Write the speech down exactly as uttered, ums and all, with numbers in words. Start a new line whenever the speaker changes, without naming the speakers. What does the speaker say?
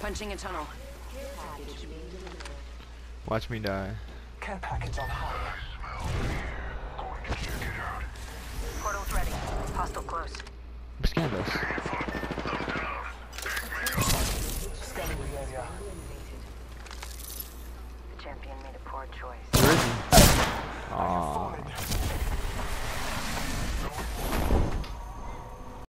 Punching a tunnel.
Watch me die.
Care package on high.
Portal's ready. Hostile close.
Scandalous.
Scanning the area.
The champion made a poor choice.
Where is he?
I have
Aww.
fallen.